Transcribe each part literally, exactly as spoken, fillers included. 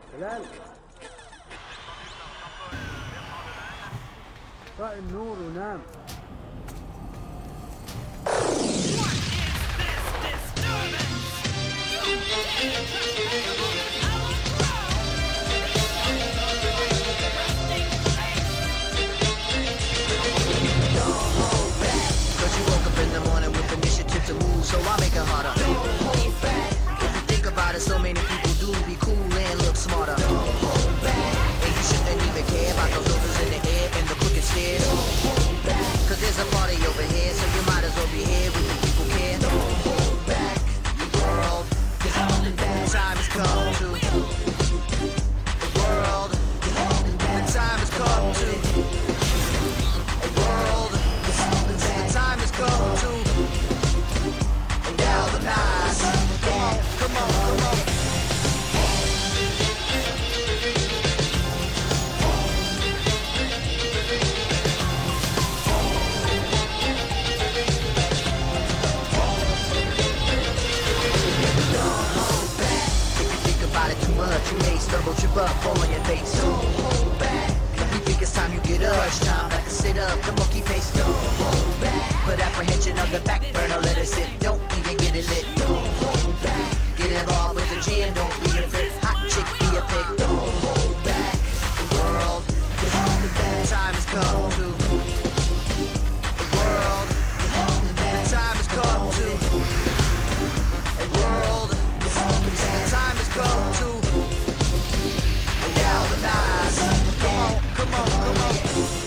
هلال طفئ النور ونام. To move, so I make it harder. Don't hold back. If you think about it, so many people do be cool and look smarter. Don't hold back. And you shouldn't even care about those odors in the air and the crooked stairs. Don't hold back. Cause there's a party over here, so you might as well be here when the people care. Don't hold back. The world is holding back. The time has come to. The world is holding back. The time has come to. The world is holding back. The time has come to. Galvanize. Come on, come on, come on. Don't hold back. If you think about it too much, you may stumble, trip up, fall on your face. Don't hold back. If you think it's time you get up, it's time like to sit up, the monkey face. Don't hold back. Put apprehension on the back burner, let it sit. Don't even get it lit. Don't hold back. Get involved with the gin, don't be a fit. Hot chick, be a pig. Don't hold back. The world is holding back. The time has come to. The world is holding back. The time has come to. The world is holding back. The time has come to. Galvanize. Come on, come on, come on.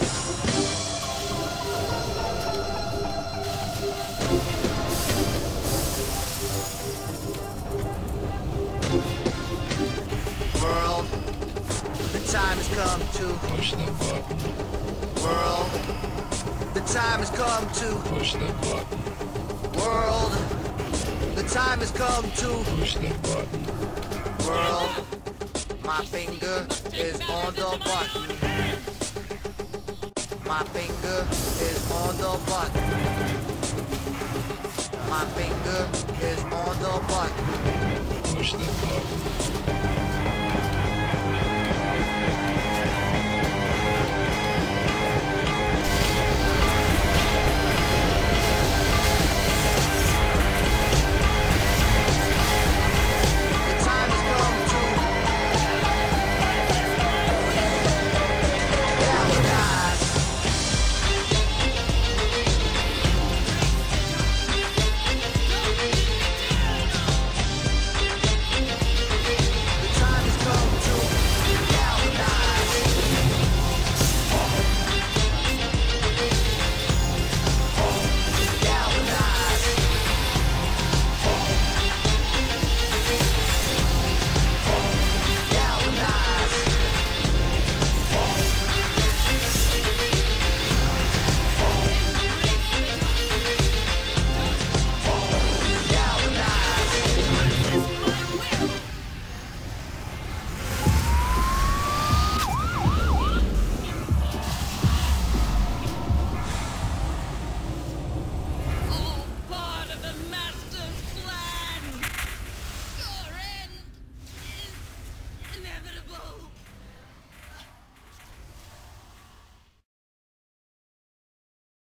World, the time has come to push the button. World, the time has come to Push the button. World, the time has come to Push the button. World, my finger is on the button. My finger is on the button. My finger is on the button. Push the button.